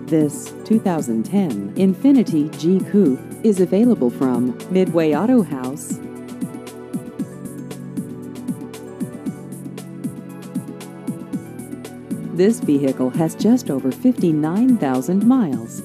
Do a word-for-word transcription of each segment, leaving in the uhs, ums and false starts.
This two thousand ten Infiniti G Coupe is available from Midway Auto House. This vehicle has just over fifty-nine thousand miles.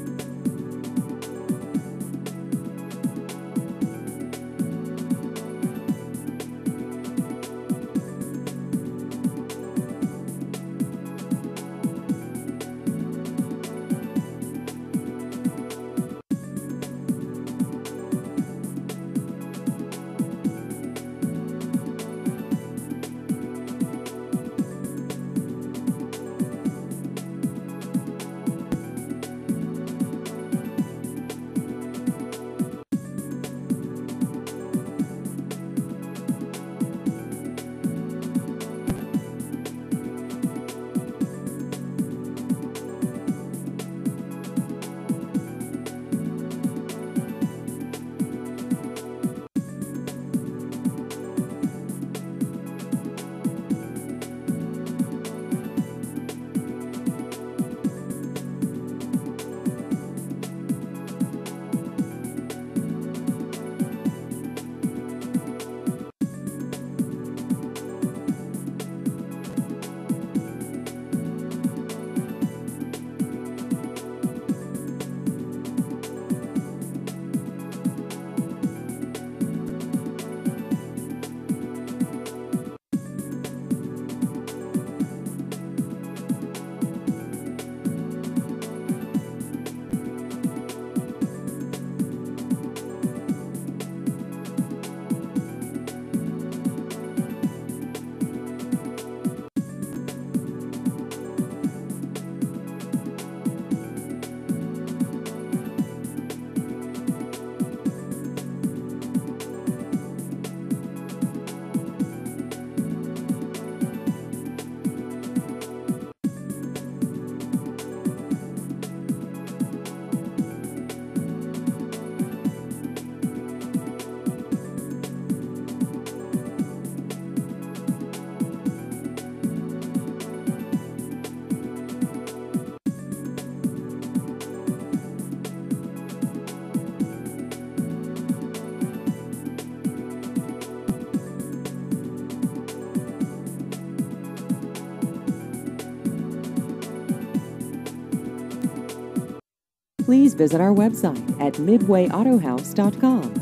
Please visit our website at midway auto house dot com.